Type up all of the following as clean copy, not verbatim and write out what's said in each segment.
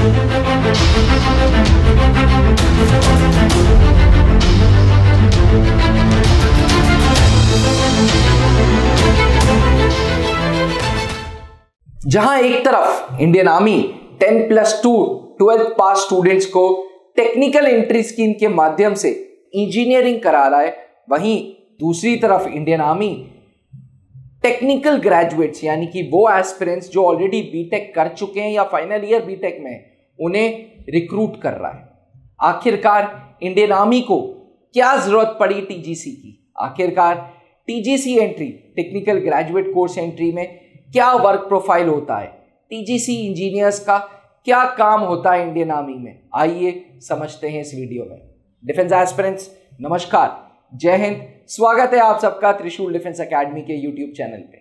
जहां एक तरफ Indian army 10+2 12th pass students को टेक्निकल एंट्री स्कीम के माध्यम से इंजीनियरिंग करा रहा है, वहीं दूसरी तरफ इंडियन आर्मी टेक्निकल ग्रेजुएट्स यानी कि वो एस्पिरेंट्स जो ऑलरेडी बीटेक कर चुके हैं या फाइनल ईयर बीटेक में उन्हें रिक्रूट कर रहा है। आखिरकार इंडियन आर्मी को क्या जरूरत पड़ी टीजीसी की? आखिरकार TGC entry, technical graduate course entry में क्या वर्क प्रोफाइल होता है? टीजीसी इंजीनियर्स का क्या काम होता है इंडियन आर्मी में? आइए समझते हैं इस वीडियो में। डिफेंस एस्पिरेंट्स नमस्कार, जय हिंद, स्वागत है आप सबका त्रिशूल डिफेंस एकेडमी के यूट्यूब चैनल पे।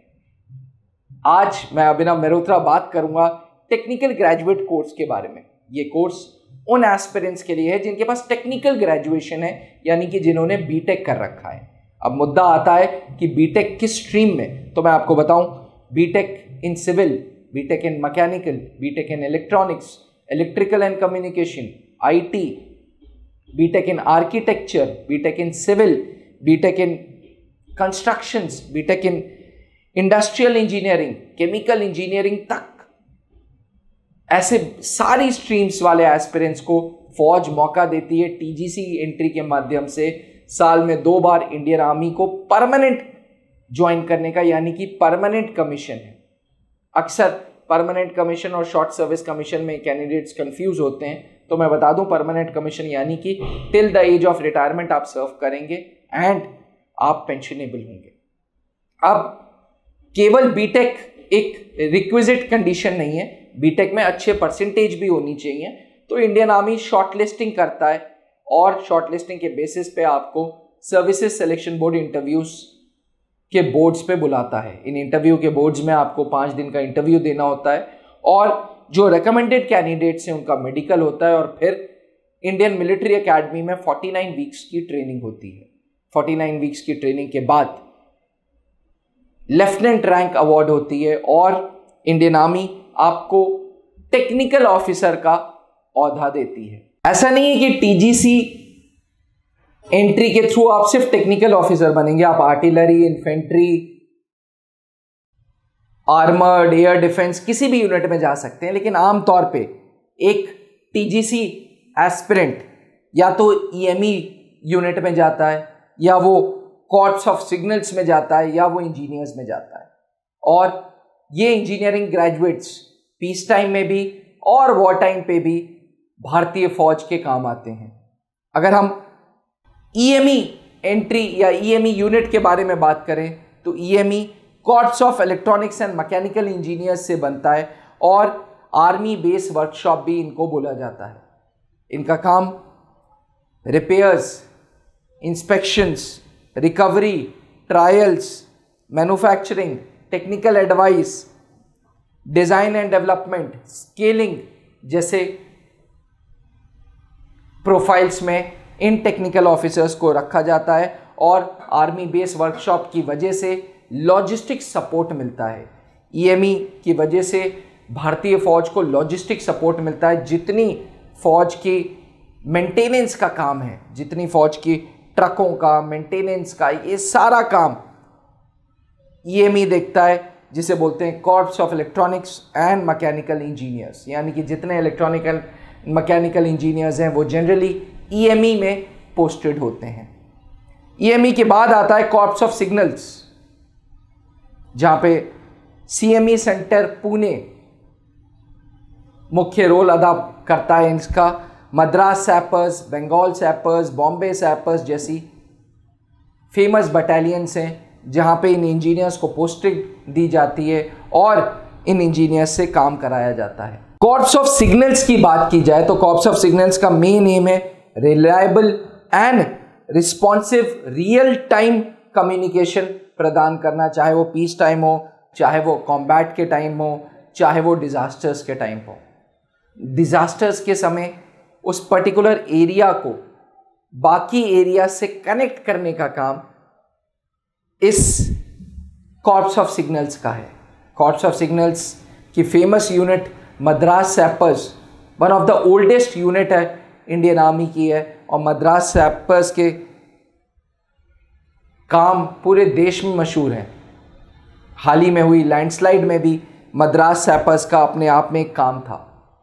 आज मैं अभिनव मेहरोत्रा बात करूंगा टेक्निकल ग्रेजुएट कोर्स के बारे में। ये कोर्स उन एस्पिरेंट्स के लिए है जिनके पास टेक्निकल ग्रेजुएशन है, यानी कि जिन्होंने बीटेक कर रखा है। अब मुद्दा आता है कि बीटेक किस स्ट्रीम में, तो मैं आपको बताऊं, BTech in civil, BTech in mechanical, BTech in electronics, electrical and communication, IT, BTech in architecture, BTech in civil, BTech in constructions, BTech in industrial engineering, chemical engineering तक, ऐसे सारी स्ट्रीम्स वाले एस्पिरेंट्स को फौज मौका देती है टीजीसी एंट्री के माध्यम से साल में 2 बार इंडियन आर्मी को परमानेंट ज्वाइन करने का, यानी कि परमानेंट कमीशन है। अक्सर परमानेंट कमीशन और शॉर्ट सर्विस कमीशन में कैंडिडेट्स कंफ्यूज होते हैं, तो मैं बता दूं, परमानेंट कमीशन यानी कि till the age of retirement आप सर्व करेंगे एंड आप पेंशनेबल होंगे। अब केवल बीटेक एक रिक्विजिट कंडीशन नहीं है, बीटेक में अच्छे परसेंटेज भी होनी चाहिए। तो इंडियन आर्मी शॉर्टलिस्टिंग करता है और शॉर्टलिस्टिंग के बेसिस पे आपको सर्विसेज सिलेक्शन बोर्ड इंटरव्यूज के बोर्ड्स पे बुलाता है। इन इंटरव्यू के बोर्ड्स में आपको 5 दिन का इंटरव्यू देना होता है और जो रिकमेंडेड कैंडिडेट्स हैं उनका मेडिकल होता है और फिर इंडियन मिलिट्री एकेडमी में 49 वीक्स की ट्रेनिंग होती है। 49 वीक्स की ट्रेनिंग के बाद लेफ्टिनेंट रैंक अवार्ड होती है और इंडियन आर्मी आपको टेक्निकल ऑफिसर का औहदा देती है। ऐसा नहीं है कि टीजीसी एंट्री के थ्रू आप सिर्फ टेक्निकल ऑफिसर बनेंगे, आप artillery, infantry, armoured, air defence किसी भी यूनिट में जा सकते हैं। लेकिन आमतौर पे एक टीजीसी एस्पिरेंट या तो ईएमई यूनिट में जाता है, या वो कॉर्प्स ऑफ सिग्नल्स में जाता है, या वो इंजीनियर्स में जाता है। और ये इंजीनियरिंग ग्रेजुएट्स पीस टाइम में भी और वॉर टाइम पे भी भारतीय फौज के काम आते हैं। अगर हम ईएमई एंट्री या ईएमई यूनिट के बारे में बात करें तो EME corps of electronics and mechanical engineers से बनता है और आर्मी बेस वर्कशॉप भी इनको बोला जाता है। इनका काम repairs, inspections, recovery, trials, manufacturing, technical advice, design and development, scaling जैसे प्रोफाइल्स में इन टेक्निकल ऑफिसर्स को रखा जाता है और आर्मी बेस वर्कशॉप की वजह से लॉजिस्टिक सपोर्ट मिलता है। ईएमई की वजह से भारतीय फौज को लॉजिस्टिक सपोर्ट मिलता है। जितनी फौज की मेंटेनेंस का काम है, जितनी फौज की ट्रकों का मेंटेनेंस का, ये सारा काम ईएमई देखता है, जिसे बोलते हैं corps of electronics and mechanical engineers. यानी कि जितने इलेक्ट्रॉनिकल मैकेनिकल इंजीनियर्स हैं वो जनरली ईएमई में पोस्टेड होते हैं। ईएमई के बाद आता है कॉर्प्स ऑफ सिग्नल्स, जहां पे सीएमई सेंटर पुणे मुख्य रोल अदा करता है। इसका Madras sappers, Bengal sappers, Bombay sappers जैसी फेमस बटालियंस हैं जहां पे इन इंजीनियर्स को पोस्टिंग दी जाती है और इन इंजीनियर्स से काम कराया जाता है। कॉर्प्स ऑफ सिग्नल्स की बात की जाए तो कॉर्प्स ऑफ सिग्नल्स का मेन एम है reliable and responsive real time communication प्रदान करना, चाहे वो पीस टाइम हो, चाहे वो कॉम्बैट के टाइम हो, चाहे वो डिजास्टर्स के टाइम हो। डिजास्टर्स के समय उस पर्टिकुलर एरिया को बाकी एरिया से कनेक्ट करने का काम इस कॉर्प्स ऑफ सिग्नल्स का है। कॉर्प्स ऑफ सिग्नल्स की famous unit Madras sappers one of the oldest unit है इंडियन आर्मी की है, और मद्रास सैपर्स के काम पूरे देश में मशहूर हैं। हाल ही में हुई लैंडस्लाइड में भी मद्रास सैपर्स का अपने आप में एक काम था।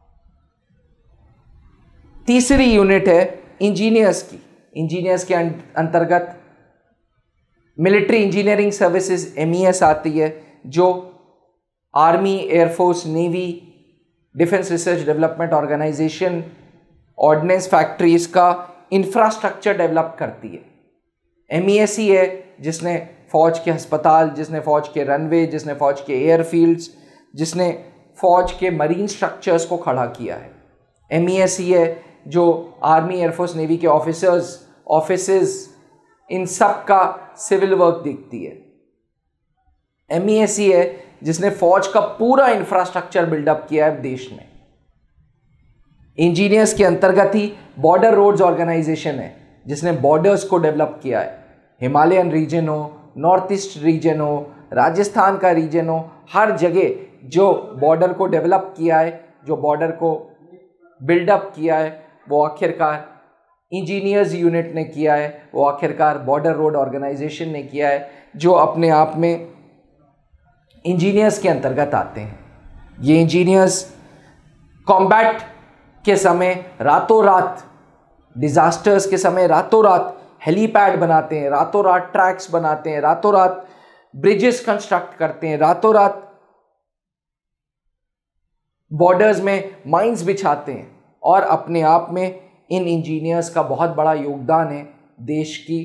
तीसरी यूनिट है इंजीनियर्स की। इंजीनियर्स के अंतर्गत मिलिट्री इंजीनियरिंग सर्विसेज MES आती है, जो army, air force, navy, defence research development organisation, ordnance factories का इंफ्रास्ट्रक्चर डेवलप करती है। MES ही है जिसने फौज के अस्पताल, जिसने फौज के रनवे, जिसने फौज के एयरफील्ड्स, जिसने फौज के मरीन स्ट्रक्चर्स को खड़ा किया है। MES ही है जो आर्मी, एयरफोर्स, नेवी के ऑफिसर्स, ऑफिसेज, इन सब का सिविल वर्क देखती है। MES ही है जिसने फौज का पूरा इंफ्रास्ट्रक्चर बिल्डअप किया है देश में। इंजीनियर्स के अंतर्गत ही बॉर्डर रोड्स ऑर्गेनाइजेशन है जिसने बॉर्डर्स को डेवलप किया है। हिमालयन रीजन हो, नॉर्थ ईस्ट रीजन हो, राजस्थान का रीजन हो, हर जगह जो बॉर्डर को डेवलप किया है, जो बॉर्डर को बिल्डअप किया है, वो आखिरकार इंजीनियर्स यूनिट ने किया है, वो आखिरकार बॉर्डर रोड ऑर्गेनाइजेशन ने किया है, जो अपने आप में इंजीनियर्स के अंतर्गत आते हैं। ये इंजीनियर्स कॉम्बैट के समय रातों रात, डिजास्टर्स के समय रातों रात हेलीपैड बनाते हैं, रातों रात ट्रैक्स बनाते हैं, रातों रात ब्रिजेस कंस्ट्रक्ट करते हैं, रातों रात बॉर्डर्स में माइंस बिछाते हैं, और अपने आप में इन इंजीनियर्स का बहुत बड़ा योगदान है देश की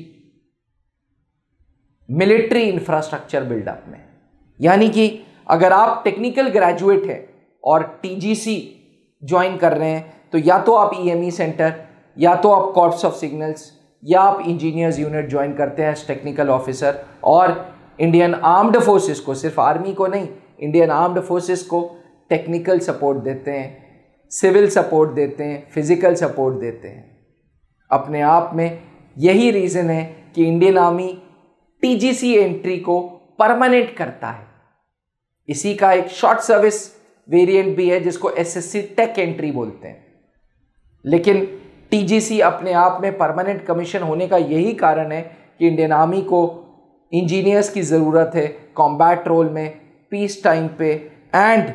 मिलिट्री इंफ्रास्ट्रक्चर बिल्डअप में। यानी कि अगर आप टेक्निकल ग्रेजुएट हैं और TGC ज्वाइन कर रहे हैं, तो या तो आप EME सेंटर, या तो आप कॉर्प्स ऑफ सिग्नल्स, या आप इंजीनियर्स यूनिट ज्वाइन करते हैं एज टेक्निकल ऑफिसर, और इंडियन आर्म्ड फोर्सेस को, सिर्फ आर्मी को नहीं, इंडियन आर्म्ड फोर्सेस को टेक्निकल सपोर्ट देते हैं, सिविल सपोर्ट देते हैं, फिजिकल सपोर्ट देते हैं। अपने आप में यही रीज़न है कि इंडियन आर्मी TGC एंट्री को परमानेंट करता है। इसी का एक शॉर्ट सर्विस वेरिएंट भी है जिसको SSC टेक एंट्री बोलते हैं। लेकिन TGC अपने आप में परमानेंट कमीशन होने का यही कारण है कि इंडियन आर्मी को इंजीनियर्स की ज़रूरत है कॉम्बैट रोल में, पीस टाइम पे एंड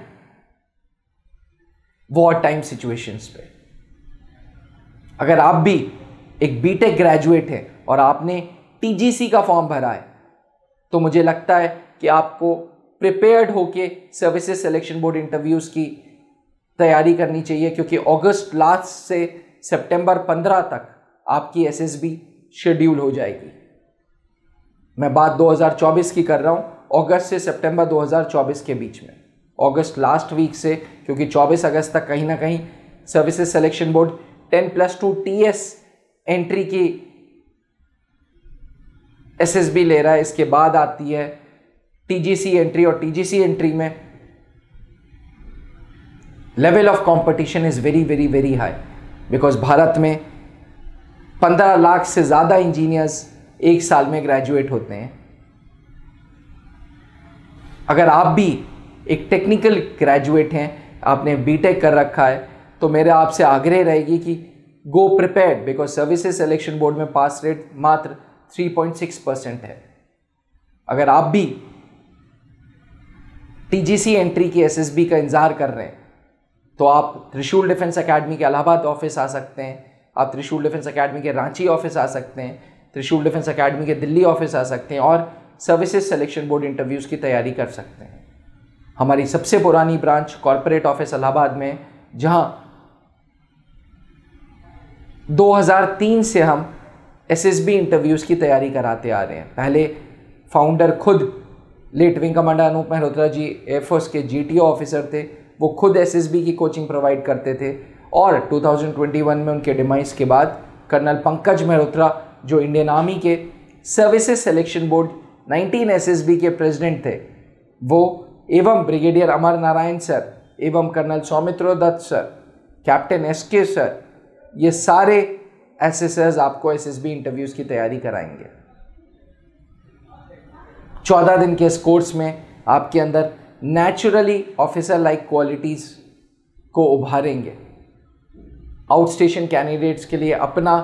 वॉर टाइम सिचुएशंस पे। अगर आप भी एक बीटेक ग्रेजुएट हैं और आपने TGC का फॉर्म भरा है, तो मुझे लगता है कि आपको प्रिपेयर्ड होके सर्विसेज सिलेक्शन बोर्ड इंटरव्यूज़ की तैयारी करनी चाहिए, क्योंकि अगस्त लास्ट से सितंबर 15 तक आपकी SSB शेड्यूल हो जाएगी। मैं बात 2024 की कर रहा हूँ, अगस्त से सितंबर 2024 के बीच में। अगस्त लास्ट वीक से, क्योंकि 24 अगस्त तक कहीं ना कहीं services selection board 10+2 TS entry की SSB ले रहा है। इसके बाद आती है TGC एंट्री, और TGC एंट्री में level of competition is very very very high, because Bharat में 15 लाख से ज़्यादा इंजीनियर्स एक साल में ग्रेजुएट होते हैं। अगर आप भी एक टेक्निकल ग्रेजुएट हैं, आपने बीटेक कर रखा है, तो मेरे आपसे आग्रह रहेगी कि go prepared, because services selection board में पास रेट मात्र 3.6% है। अगर आप भी TGC एंट्री की SSB का इंतजार कर रहे हैं, तो आप त्रिशूल डिफेंस एकेडमी के इलाहाबाद ऑफिस आ सकते हैं, आप त्रिशूल डिफेंस एकेडमी के रांची ऑफिस आ सकते हैं, त्रिशूल डिफेंस एकेडमी के दिल्ली ऑफिस आ सकते हैं, और सर्विसेज सिलेक्शन बोर्ड इंटरव्यूज़ की तैयारी कर सकते हैं। हमारी सबसे पुरानी ब्रांच कॉरपोरेट ऑफिस इलाहाबाद में, जहां 2003 से हम SSB इंटरव्यूज़ की तैयारी कराते आ रहे हैं। पहले फाउंडर खुद late wing commander Anoop Mehrotra ji air force के GTO ऑफिसर थे, वो खुद SSB की कोचिंग प्रोवाइड करते थे, और 2021 में उनके डिमाइस के बाद कर्नल पंकज मेहरोत्रा, जो इंडियन आर्मी के सर्विसेज सिलेक्शन बोर्ड 19 SSB के प्रेसिडेंट थे, वो एवं ब्रिगेडियर अमर नारायण सर, एवं colonel Saumitra Dutt sir, captain SK sir, ये सारे SSRs आपको SSB इंटरव्यूज़ की तैयारी कराएंगे। 14 दिन के इस कोर्स में आपके अंदर नेचुरली ऑफिसर लाइक क्वालिटीज़ को उभारेंगे। आउट स्टेशन कैंडिडेट्स के लिए अपना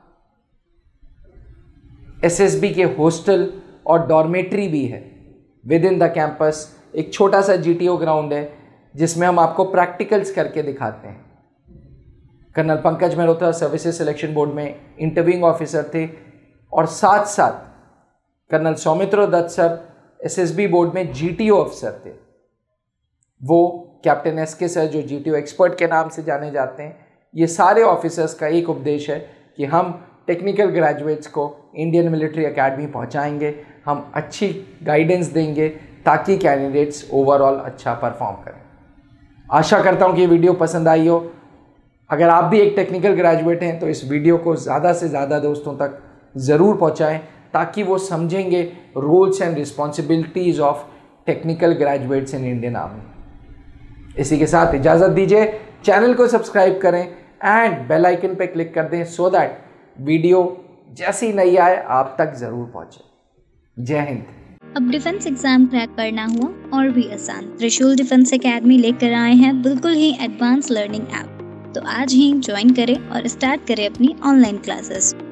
एसएसबी के हॉस्टल और डॉर्मेट्री भी है। विद इन द कैंपस एक छोटा सा जीटीओ ग्राउंड है जिसमें हम आपको प्रैक्टिकल्स करके दिखाते हैं। Colonel Pankaj Mehrotra services selection board में इंटरव्यूइंग ऑफिसर थे और साथ साथ colonel Saumitra Dutt sir SSB board में जीटीओ अफसर थे। वो कैप्टन एसके सर जो जीटीओ एक्सपर्ट के नाम से जाने जाते हैं। ये सारे ऑफिसर्स का एक उपदेश है कि हम टेक्निकल ग्रेजुएट्स को इंडियन मिलिट्री एकेडमी पहुंचाएंगे, हम अच्छी गाइडेंस देंगे ताकि कैंडिडेट्स ओवरऑल अच्छा परफॉर्म करें। आशा करता हूं कि ये वीडियो पसंद आई हो। अगर आप भी एक टेक्निकल ग्रेजुएट हैं तो इस वीडियो को ज़्यादा से ज़्यादा दोस्तों तक ज़रूर पहुंचाएं ताकि वो समझेंगे roles and responsibilities of technical graduates in Indian army. इसी के साथ इजाज़त दीजिए, चैनल को सब्सक्राइब करें एंड बेल आइकन पे क्लिक कर दें सो दैट वीडियो जैसी नई आए आप तक ज़रूर पहुंचे। जय हिंद। अब डिफेंस एग्जाम क्रैक करना हुआ और भी आसान, त्रिशूल डिफेंस एकेडमी लेकर आए हैं बिल्कुल ही एडवांस लर्निंग ऐप। तो आज ही ज्वाइन करें और स्टार्ट करें अपनी ऑनलाइन क्लासेस।